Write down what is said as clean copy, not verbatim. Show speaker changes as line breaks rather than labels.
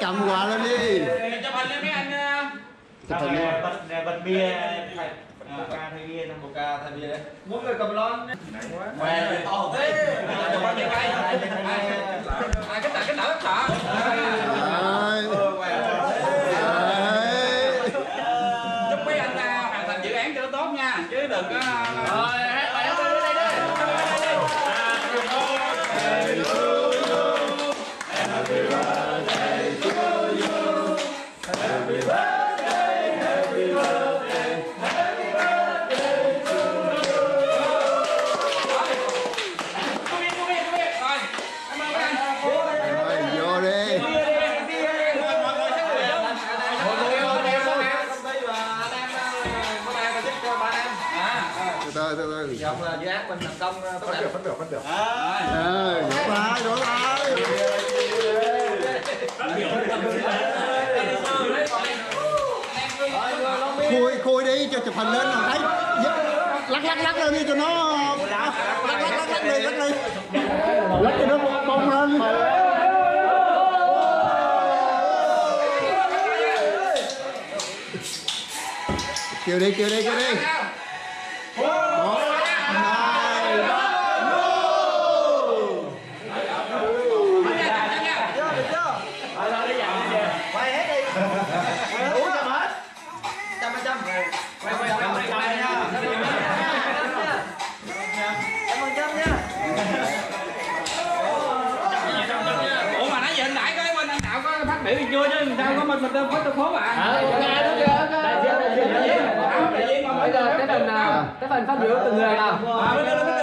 cầm quà lên đi.
Chụp hình lên mấy anh.
Chụp hình đi.
Bật bia. Coca thay bia nè.
Coca thay bia đấy. Mỗi người cầm lon.
Què rồi to thế. Chụp bao nhiêu cây? Cái đỡ sợ. Chúc mấy anh hoàn thành dự án cho nó tốt nha, chứ đừng có. Rồi, hát bài hát đi đây đi. Happy birthday to you. Happy birthday, happy birthday, happy birthday to you. Come here. Rồi, cảm ơn các anh.
Rồi, vô đi. Từ từ.
Dòng dự án mình thành công tốt đẹp.
Phát biểu.
Vỗ tay. Khui đi cho chụp hình lên là thấy lắc lên đi cho nó lắc đi lắc cho nó bông lên. Kêu đi. 1, 2, 3.
Quay hết đi. Uống cho hết. 100%. Quay nha. 100% nha.
Ủa mà nãy giờ anh Đại có bên anh Đạo có phát biểu gì chưa chứ sao có mình tên phố mà.
Bây giờ cái phần phát biểu từng người nào.